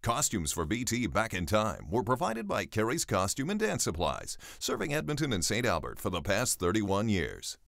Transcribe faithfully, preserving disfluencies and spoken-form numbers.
Costumes for B T Back in Time were provided by Karrie's Costume and Dance Supplies, serving Edmonton and Saint Albert for the past thirty-one years.